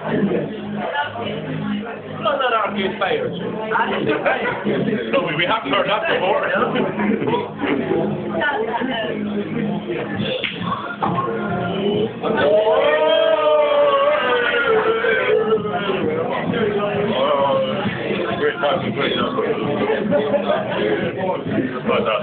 No, not arcade players. No, we haven't heard that before. Great time, great time.